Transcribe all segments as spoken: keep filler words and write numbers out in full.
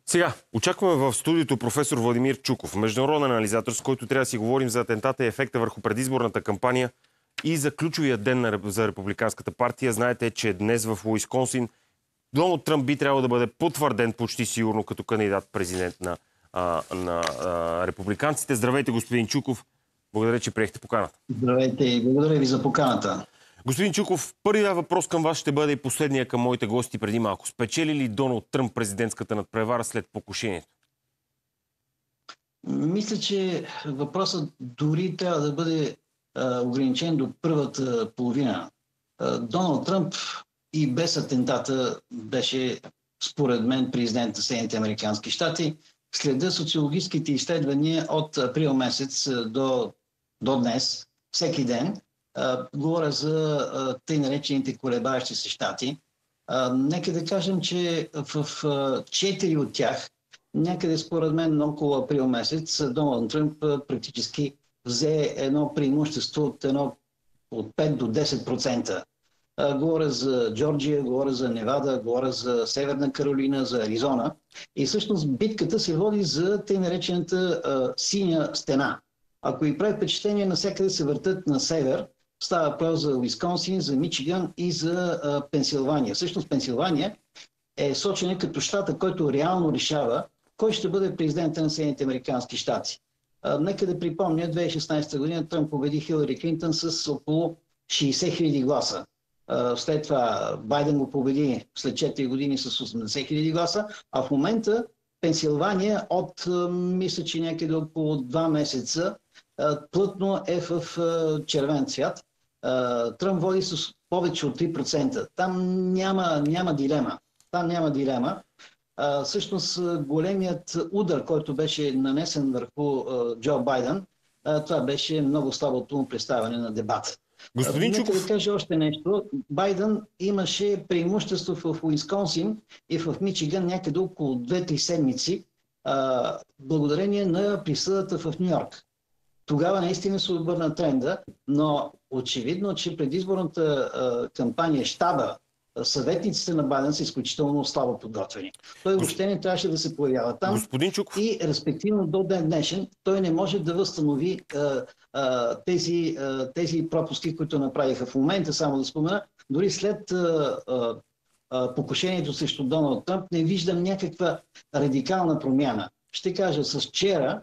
Сега, очакваме в студиото професор Владимир Чуков, международен анализатор, с който трябва да си говорим за атентата и ефекта върху предизборната кампания и за ключовия ден за Републиканската партия. Знаете, че днес в Уисконсин Доналд Тръмп би трябвало да бъде потвърден почти сигурно като кандидат-президент на, а, на а, републиканците. Здравейте, господин Чуков. Благодаря, че приехте поканата. Здравейте и благодаря ви за поканата. Господин Чуков, първият въпрос към вас ще бъде и последния към моите гости преди малко. Спечели ли Доналд Тръмп президентската надпревара след покушението? Мисля, че въпросът дори трябва да бъде а, ограничен до първата половина. А, Доналд Тръмп и без атентата беше, според мен, президент на Съединените американски щати. Следа социологическите изследвания от април месец до, до днес, всеки ден. Uh, говоря за uh, тъй наречените колебаещи се щати. Uh, нека да кажем, че в uh, четири от тях, някъде според мен около април месец, Доналд Тръмп uh, практически взе едно преимущество от, едно, от пет до десет процента. Uh, говоря за Джорджия, говоря за Невада, говоря за Северна Каролина, за Аризона. И всъщност битката се води за тъй наречената uh, синя стена. Ако и прави впечатление, навсякъде се въртат на север. Става въпрос за Уисконсин, за Мичиган и за а, Пенсилвания. Всъщност Пенсилвания е сочена като щата, който реално решава кой ще бъде президента на Съединените американски щати. А, нека да припомня, две хиляди и шестнадесета година Тръмп победи Хилари Клинтън с около шейсет хиляди гласа. А, след това Байден го победи след четири години с осемдесет хиляди гласа, а в момента Пенсилвания от, а, мисля, че някъде около два месеца а, плътно е в а, червен цвят. Тръмп води с повече от три процента. Там няма, няма дилема. Там няма дилема. А, всъщност големият удар, който беше нанесен върху а, Джо Байден, а, това беше много слабото му представяне на дебата. Господин Нека Чуков... да кажа още нещо. Байден имаше преимущество в Уисконсин и в Мичиган някъде около две-три седмици, а, благодарение на присъдата в Ню Йорк. Тогава наистина се обърна тренда, но очевидно, че предизборната а, кампания, щаба, съветниците на Байден са изключително слабо подготвени. Той въобще не трябваше да се появява там. Господин Чуков. И респективно до ден днешен той не може да възстанови а, а, тези, а, тези пропуски, които направиха в момента, само да спомена. Дори след а, а, а, покушението срещу Доналд Тръмп не виждам някаква радикална промяна. Ще кажа, с вчера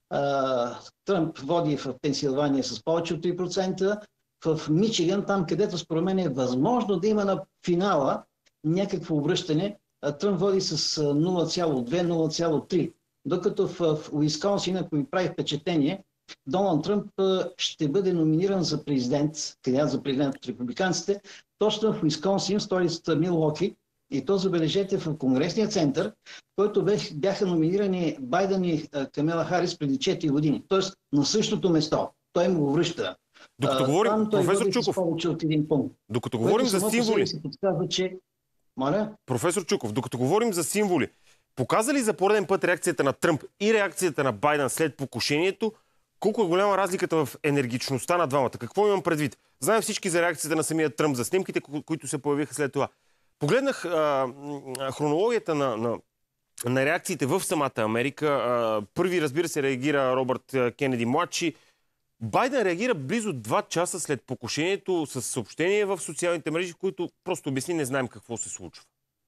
Uh, Тръмп води в Пенсилвания с повече от три процента, в Мичиган, там където според мен е възможно да има на финала някакво обръщане, Тръмп води с нула цяло две - нула цяло три. Докато в, в Уисконсин, ако ми прави впечатление, Доналд Тръмп ще бъде номиниран за президент, кандидат за президент от републиканците, точно в Уисконсин, столицата Милуоки. И то забележете в Конгресния център, който бяха номинирани Байден и Камела Харис преди четири години. Тоест на същото место. Той му го връща. Докато а, говорим, там той професор Чуков, повече от един пункт. Докато говорим за символи, се подсказва, че... Моля? Професор Чуков, докато говорим за символи, показа ли за пореден път реакцията на Тръмп и реакцията на Байден след покушението, колко е голяма разликата в енергичността на двамата? Какво имам предвид? Знаем всички за реакцията на самия Тръмп, за снимките, които се появиха след това. Погледнах а, хронологията на, на, на реакциите в самата Америка. А, първи, разбира се, реагира Робърт Кенеди младши. Байден реагира близо два часа след покушението с съобщение в социалните мрежи, в които просто обясни, не знаем какво се случва.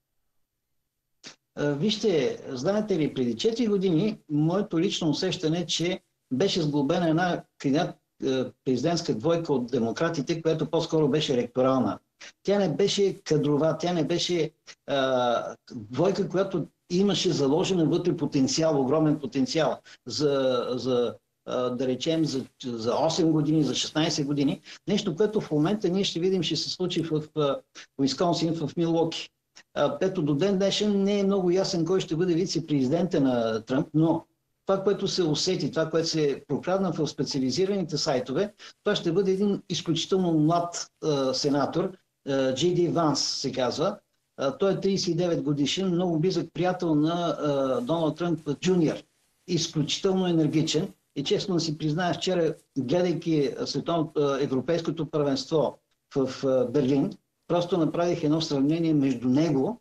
Вижте, знаете ли, преди четири години моето лично усещане, че беше сглобена една кандидат президентска двойка от демократите, която по-скоро беше ректорална. Тя не беше кадрова, тя не беше а, двойка, която имаше заложен вътре потенциал, огромен потенциал за, за а, да речем, за, за осем години, за шестнадесет години. Нещо, което в момента ние ще видим, ще се случи в Уисконсин, в Милуоки. Ето до ден днешен не е много ясен кой ще бъде вице-президента на Тръмп, но това, което се усети, това, което се прокрадна в специализираните сайтове, това ще бъде един изключително млад а, сенатор, Джей Ди Ванс се казва. А, той е тридесет и девет годишен, много близък приятел на а, Доналд Тръмп Джуниор. Изключително енергичен. И честно да си призная, вчера, гледайки световното, европейското първенство в а, Берлин, просто направих едно сравнение между него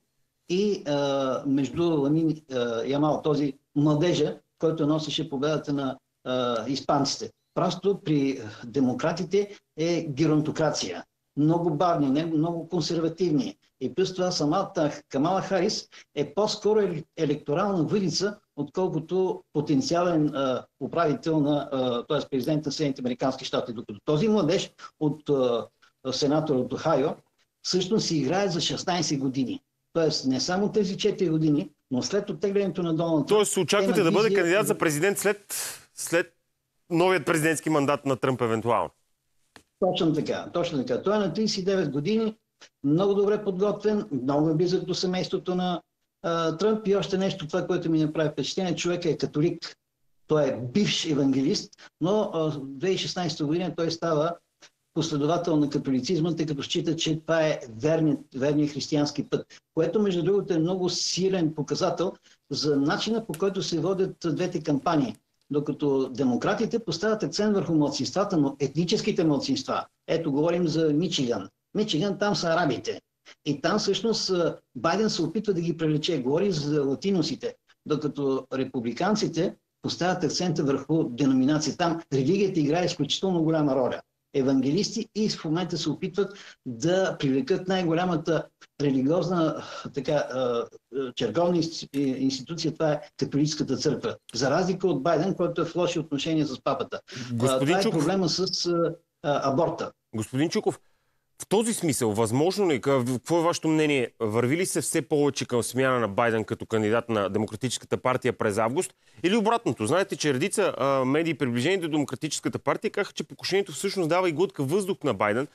и а, между Ламин Ямал, този младежа, който носеше победата на а, испанците. Просто при демократите е геронтокрация. Много бавни, много консервативни. И плюс това самата Камала Харис е по-скоро електорална въдица, отколкото потенциален а, управител на, т.е. президент на Съединените американски щати. Докато този младеж от а, сенатор от Охайо всъщност си играе за шестнайсет години. Тоест не само тези четири години, но след оттеглянето на Доналд Тръмп... Тоест се очаквате да бъде кандидат за президент след, след новият президентски мандат на Тръмп евентуално? Точно така, точно така. Той е на трийсет и девет години, много добре подготвен, много е близък до семейството на а, Тръмп и още нещо, това, което ми направи впечатление, човека е католик. Той е бивш евангелист, но а, в две хиляди и шестнайсета година той става последовател на католицизма, тъй като счита, че това е верният, верният християнски път, което между другото е много силен показател за начина, по който се водят двете кампании. Докато демократите поставят акцент върху младсинствата, но етническите младсинства. Ето, говорим за Мичиган. Мичиган, там са арабите. И там всъщност Байден се опитва да ги привлече. Говори за латиносите. Докато републиканците поставят акцента върху деноминация. Там религията играе изключително голяма роля. Евангелисти и в момента се опитват да привлекат най-голямата религиозна така, черковна институция, това е католическата църква. За разлика от Байден, който е в лоши отношения с папата. Господин това е Чуков, проблема с а, аборта. Господин Чуков, в този смисъл, възможно ли, какво е вашето мнение, върви ли се все повече към смяна на Байден като кандидат на Демократическата партия през август или обратното? Знаете, че редица а, медии, приближени до Демократическата партия, казаха, че покушението всъщност дава и глътка въздух на Байден,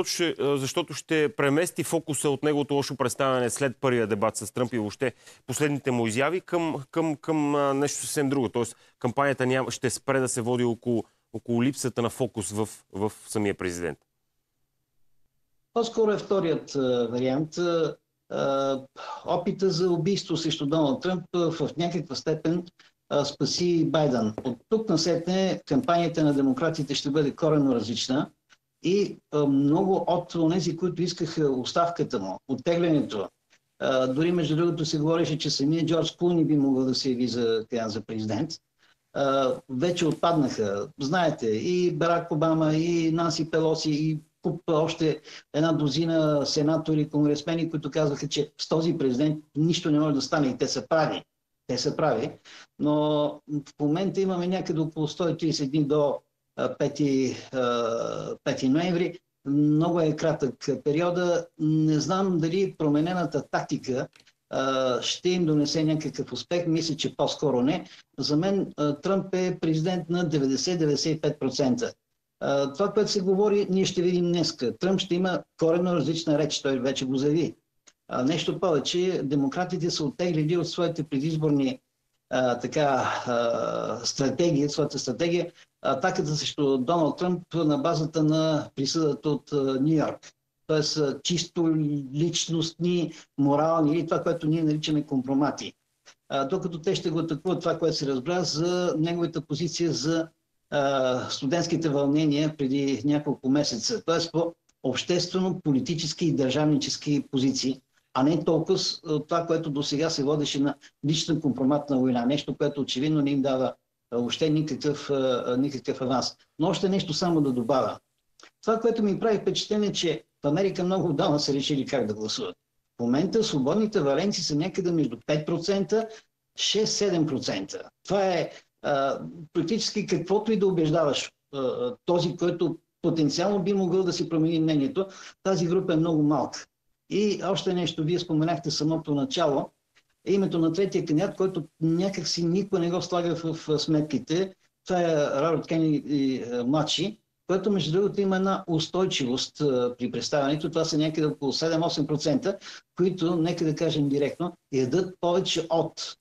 защото ще премести фокуса от неговото лошо представяне след първия дебат с Тръмп и въобще последните му изяви към, към, към а, нещо съвсем друго. Тоест, кампанията няма, ще спре да се води около, около липсата на фокус в, в самия президент. По-скоро е вторият а, вариант. А, опита за убийство срещу Доналд Тръмп а, в някаква степен а, спаси Байден. От тук насетне кампанията на демократите ще бъде коренно различна и а, много от тези, които искаха оставката му, оттеглянето, а, дори между другото се говореше, че самия Джордж Клуни би могъл да се яви за, за президент, а, вече отпаднаха. Знаете, и Барак Обама, и Нанси Пелоси, и куп още една дозина сенатори, конгресмени, които казваха, че с този президент нищо не може да стане и те са прави. Те са прави. Но в момента имаме някъде около сто и трийсет дни до пети ноември. Много е кратък периода. Не знам дали променената тактика ще им донесе някакъв успех. Мисля, че по-скоро не. За мен Тръмп е президент на деветдесет до деветдесет и пет процента. Това, което се говори, ние ще видим днеска. Тръмп ще има коренно различна реч, той вече го заяви. Нещо повече, демократите са оттеглили от своите предизборни а, така, а, стратегии, своята стратегия, атаката срещу Доналд Тръмп на базата на присъдата от Ню Йорк. Тоест чисто личностни, морални или това, което ние наричаме компромати. А, докато те ще го атакуват това, което се разбра за неговата позиция за студентските вълнения преди няколко месеца, т.е. по обществено, политически и държавнически позиции, а не толкова това, което до сега се водеше на лична компроматна война, нещо, което очевидно не им дава въобще никакъв, никакъв аванс. Но още нещо само да добавя. Това, което ми прави впечатление, че в Америка много отдавна са решили как да гласуват. В момента свободните валенци са някъде между пет процента и шест до седем процента. Това е Uh, практически каквото и да убеждаваш uh, този, който потенциално би могъл да си промени мнението, тази група е много малка. И още нещо, вие споменахте самото начало, е името на третия кандидат, който някакси никой не го слага в, в сметките. Това е Робърт Кенеди младши, който между другото има една устойчивост uh, при представянето. Това са някъде около седем до осем процента, които, нека да кажем директно, ядат повече от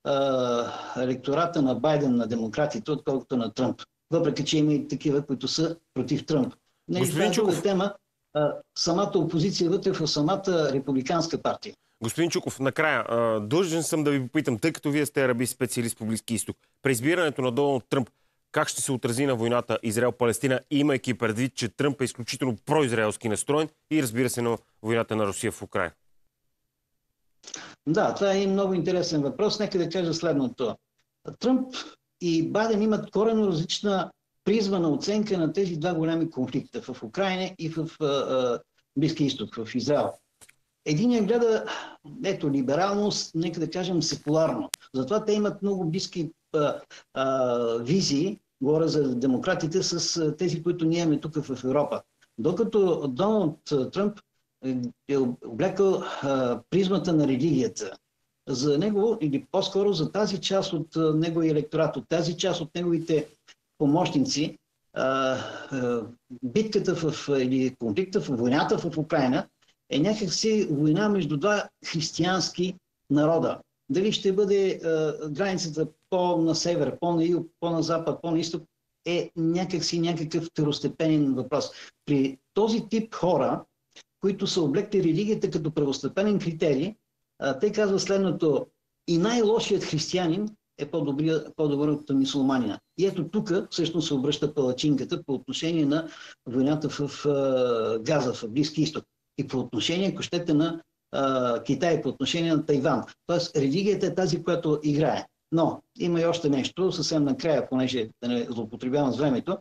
електората на Байден, на демократите, отколкото на Тръмп. Въпреки че има и такива, които са против Тръмп. Не, това е друга тема. А, самата опозиция вътре в самата републиканска партия. Господин Чуков, накрая, а, длъжен съм да ви попитам, тъй като вие сте арабист специалист по Близки изток, при избирането на Доналд Тръмп, как ще се отрази на войната Израел-Палестина, имайки предвид, че Тръмп е изключително произраелски настроен и разбира се на войната на Русия в Украйна? Да, това е много интересен въпрос. Нека да кажа следното. Тръмп и Байден имат коренно различна призма на оценка на тези два големи конфликта в Украйна и в Близкия изток, в Израел. Единият гледа, ето, либерално, нека да кажем, секуларно. Затова те имат много близки а, а, визии, говоря за демократите, с тези, които ние имаме тук в Европа. Докато Доналд Тръмп е облекал а, призмата на религията. За него, или по-скоро за тази част от а, неговия електорат, от тази част от неговите помощници, а, а, битката в, или конфликта в войната в Украйна е някакси война между два християнски народа. Дали ще бъде а, границата по-на север, по-на юг, по-на запад, по-на изток, е някакси някакъв второстепенен въпрос. При този тип хора, които са облекли религията като първостепенен критерий, а, те казват следното: и най-лошият християнин е по-добър от мюсюлманина. И ето тук всъщност се обръща палачинката по отношение на войната в а, Газа, в Близки изток. И по отношение, ако щете, на а, Китай, по отношение на Тайван. Тоест, религията е тази, която играе. Но има и още нещо, съвсем накрая, понеже да не злоупотребявам с времето.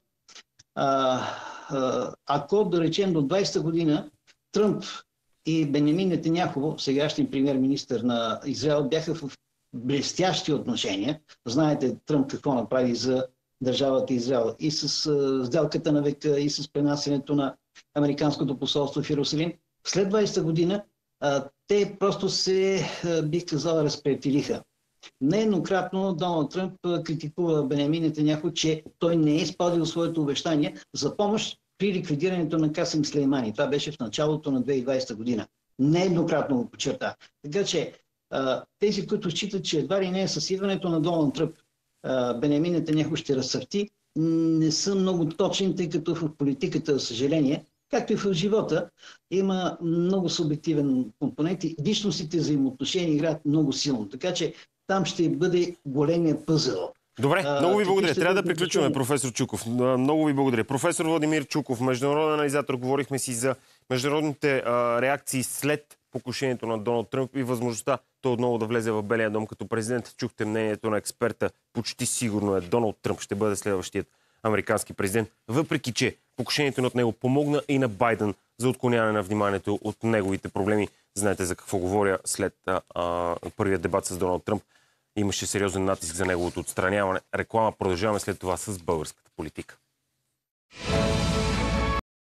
А, а, ако, да речем, до двайсета година Тръмп и Бенямин Нетаняху, сегашният премиер-министър на Израел, бяха в блестящи отношения. Знаете Тръмп какво направи за държавата Израел и с а, сделката на века, и с пренасенето на американското посолство в Иерусалим. След двайсета година а, те просто се, а, бих казал, разприятелиха. Нееднократно Доналд Тръмп критикува Бенямин Нетаняху, че той не е изпълнил своето обещание за помощ при ликвидирането на Касем Слеймани. Това беше в началото на две хиляди и двайсета година. Нееднократно го подчерта. Така че тези, които считат, че едва ли не е със идването на Доналд Тръмп Бенямин Нетаняху ще разцъфти, не са много точни, тъй като в политиката, за съжаление, както и в живота, има много субективен компонент и личностите взаимоотношения играят много силно. Така че там ще бъде големия пъзъл. Добре, много ви благодаря. Трябва да приключваме, отношение. професор Чуков. Много ви благодаря. Професор Владимир Чуков, международен анализатор, говорихме си за международните а, реакции след покушението на Доналд Тръмп и възможността той отново да влезе в Белия дом като президент. Чухте мнението на експерта. Почти сигурно е, Доналд Тръмп ще бъде следващият американски президент, въпреки че покушението над него помогна и на Байден за отклоняване на вниманието от неговите проблеми. Знаете за какво говоря след а, а, първият дебат с Доналд Тръмп. Имаше сериозен натиск за неговото отстраняване. Реклама. Продължаваме след това с българската политика.